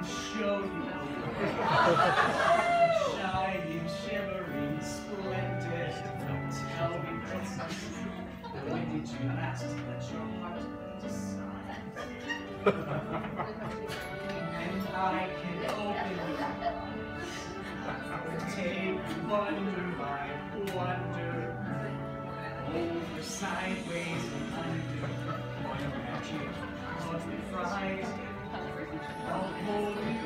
show you. Shining, shimmering, splendid. Don't tell me, princess. When did you last let your heart decide? And I can open your eyes. Take wonder by wonder. Over, sideways, and under. One magic of the fries. I'll hold you.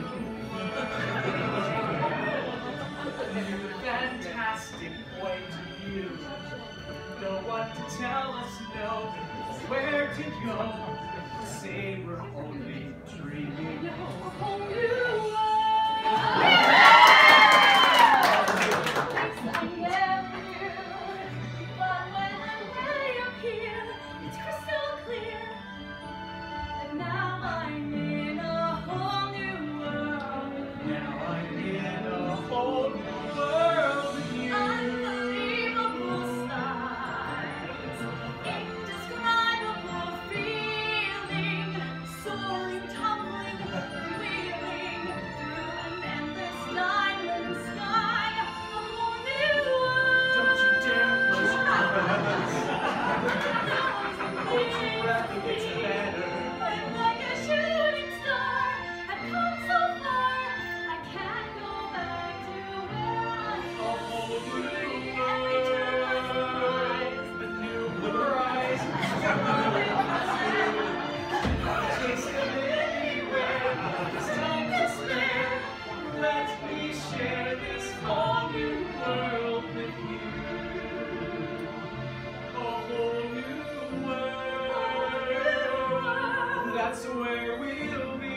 New fantastic point of view. No one to tell us no, where to go. Say we're only dreaming. A whole new world. Things I never knew. But when I'm way up here, it's crystal clear. And now I'm in a whole new world. Now I'm in a whole new world with you. Unbelievable sights, indescribable feeling, soaring, tumbling, wheeling through an endless diamond sky. A whole new world. Don't you dare close your eyes. Hold your breath, it gets better. I'm like a shooting star. I've come so far. I can't go back to where I A whole new Every turn I world, a new horizon. Taste of anywhere, there's time to spare. Let me share this whole new world with you. A whole new world, that's where we'll be.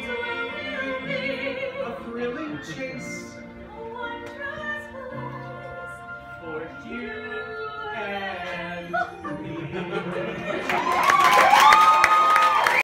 A thrilling chase a wondrous place for you.